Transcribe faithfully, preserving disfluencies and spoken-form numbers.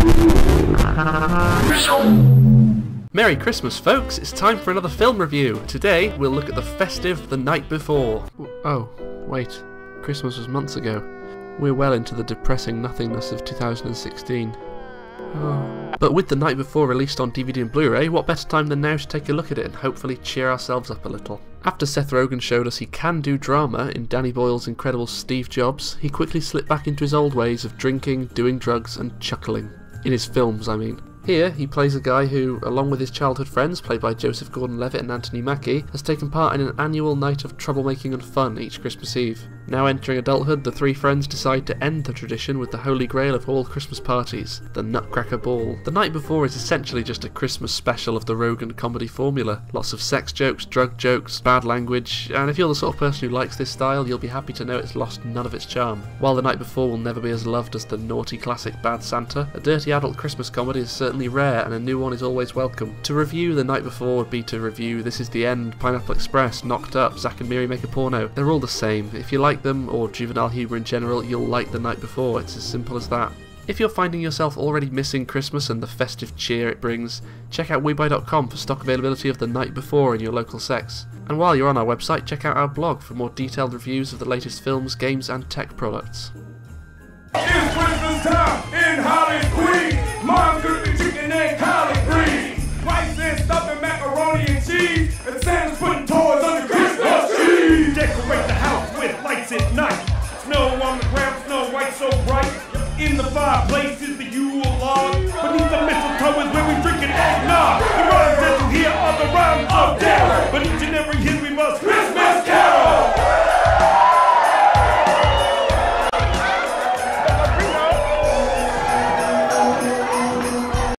Merry Christmas, folks! It's time for another film review. Today, we'll look at the festive The Night Before. Oh, wait. Christmas was months ago. We're well into the depressing nothingness of two thousand sixteen. Oh. But with The Night Before released on D V D and Blu-ray, what better time than now to take a look at it and hopefully cheer ourselves up a little. After Seth Rogan showed us he can do drama in Danny Boyle's incredible Steve Jobs, he quickly slipped back into his old ways of drinking, doing drugs and chuckling. In his films, I mean. Here, he plays a guy who, along with his childhood friends, played by Joseph Gordon-Levitt and Anthony Mackie, has taken part in an annual night of troublemaking and fun each Christmas Eve. Now entering adulthood, the three friends decide to end the tradition with the holy grail of all Christmas parties, the Nutcracker Ball. The Night Before is essentially just a Christmas special of the Rogan comedy formula. Lots of sex jokes, drug jokes, bad language, and if you're the sort of person who likes this style, you'll be happy to know it's lost none of its charm. While The Night Before will never be as loved as the naughty classic Bad Santa, a dirty adult Christmas comedy is certainly rare and a new one is always welcome. To review The Night Before would be to review This Is the End, Pineapple Express, Knocked Up, Zack and Miri Make a Porno. They're all the same. If you like them, or juvenile humour in general, you'll like The Night Before. It's as simple as that. If you're finding yourself already missing Christmas and the festive cheer it brings, check out we buy dot com for stock availability of The Night Before in your local sex. And while you're on our website, check out our blog for more detailed reviews of the latest films, games and tech products. It's Christmas time in Holly Queens. Mom's cooking chicken and collard greens, rice and stuffing macaroni and cheese, and Santa's putting toys on the Christmas tree. Decorate the house with lights at night. Snow on the ground, snow white so bright. In the fireplace,